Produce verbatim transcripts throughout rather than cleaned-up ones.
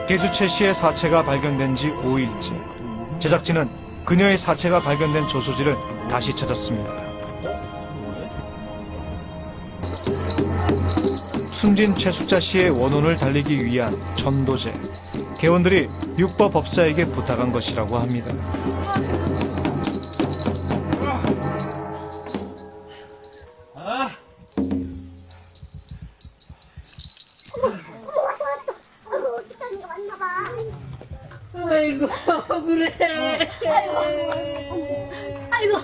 개주 최 씨의 사체가 발견된 지 오 일째. 제작진은 그녀의 사체가 발견된 조소지를 다시 찾았습니다. 숨진 최숙자 씨의 원혼을 달리기 위한 천도제. 개원들이 육법 법사에게 부탁한 것이라고 합니다. 아이고 그래. 아이고, 아이고,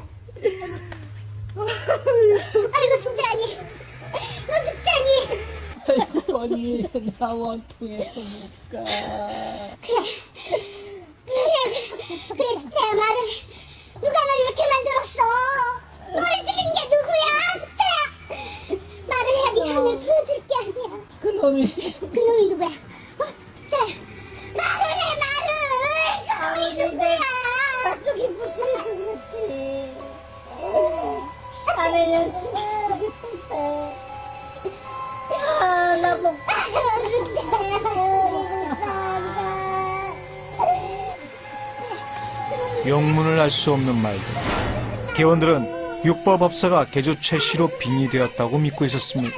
아이고 숙자니, 너 숙자니. 아이고 언니 나 원통해서 못 가. 그래, 그래, 그래 숙자야 말을 누가 널 이렇게 만들었어? 널 죽인 게 누구야, 숙자야? 말을 해야 네 한을 풀어줄 게 아니야. 그놈이 그놈이 누구야? 어, 숙자야, 말을 해 말을. 그놈이 누구야? 저기 무슨 그렇지? 아내는 저기 있었어. 아, 나 못 영문을 알 수 없는 말들. 개원들은 육법 법사가 개주 최 씨로 빙의 되었다고 믿고 있었습니다.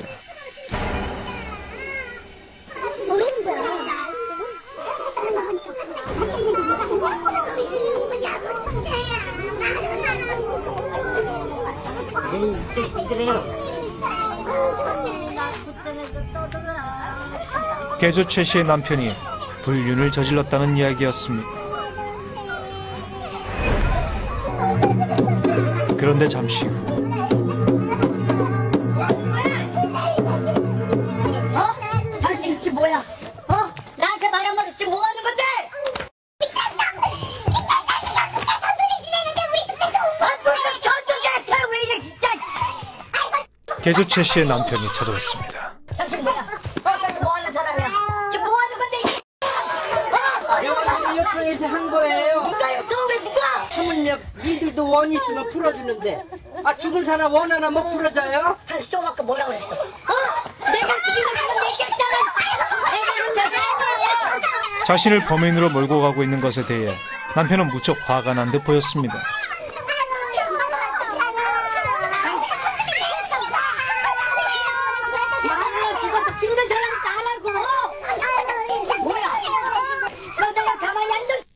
개주 최 씨의 남편이 불륜을 저질렀다는 이야기였습니다. 그런데 잠시 후 어? 당신 지금 뭐야? 어? 나한테 말 한마디 지금 뭐 하는 건데? 미쳤어! 미쳤어! 미쳤어! 소리 지내는데 우리 집에서 온 거야! 아, 저쪽에! 왜 이래 진짜! 개주 최 씨의 남편이 찾아왔습니다. 당신 뭐야? 어? 당신 뭐 하는 사람이야? 지금 뭐 하는 건데? 어? 영원히 요청해서 한 거예요. 누가 요청을 왜 누가? 하물며 니들도 원 있으면 풀어주는데 아 죽을 사람 원 하나 못 풀어줘요? 당신 좀 아까 뭐라 그랬어? 어? 내가 죽이는 사람 얘기했잖아! 내가 내가 자신을 범인으로 몰고 가고 있는 것에 대해 남편은 무척 화가 난 듯 보였습니다. 죽어서 죽는 사람도 안 하고 뭐야? 너 내가 가만히 안 둘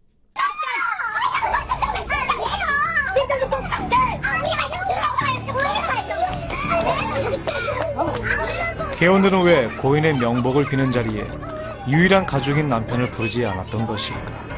개원들은 왜 고인의 명복을 비는 자리에 유일한 가족인 남편을 부르지 않았던 것일까?